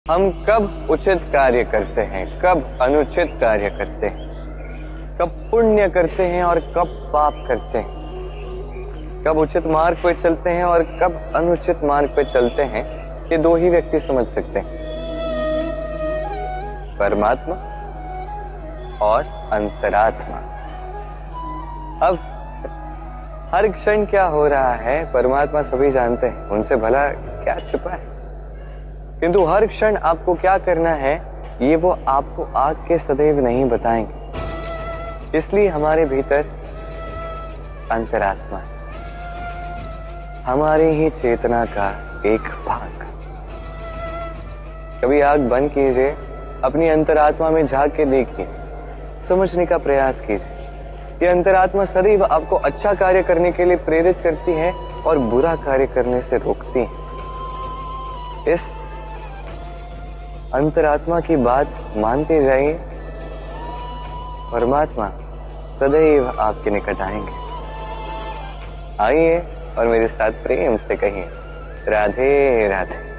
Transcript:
हम कब उचित कार्य करते हैं, कब अनुचित कार्य करते हैं, कब पुण्य करते हैं और कब पाप करते हैं, कब उचित मार्ग पर चलते हैं और कब अनुचित मार्ग पर चलते हैं, ये दो ही व्यक्ति समझ सकते हैं, परमात्मा और अंतरात्मा। अब हर क्षण क्या हो रहा है परमात्मा सभी जानते हैं, उनसे भला क्या छिपा है, किंतु हर क्षण आपको क्या करना है ये वो आपको आग के सदैव नहीं बताएंगे। इसलिए हमारे भीतर अंतरात्मा है, हमारी ही चेतना का एक भाग। कभी आग बंद कीजिए, अपनी अंतरात्मा में झांक के देखिए, समझने का प्रयास कीजिए। ये अंतरात्मा सदैव आपको अच्छा कार्य करने के लिए प्रेरित करती है और बुरा कार्य करने से रोकती है। इस अंतरात्मा की बात मानते जाइए, परमात्मा सदैव आपके निकट आएंगे। आइए और मेरे साथ प्रेम से कहिए, राधे राधे।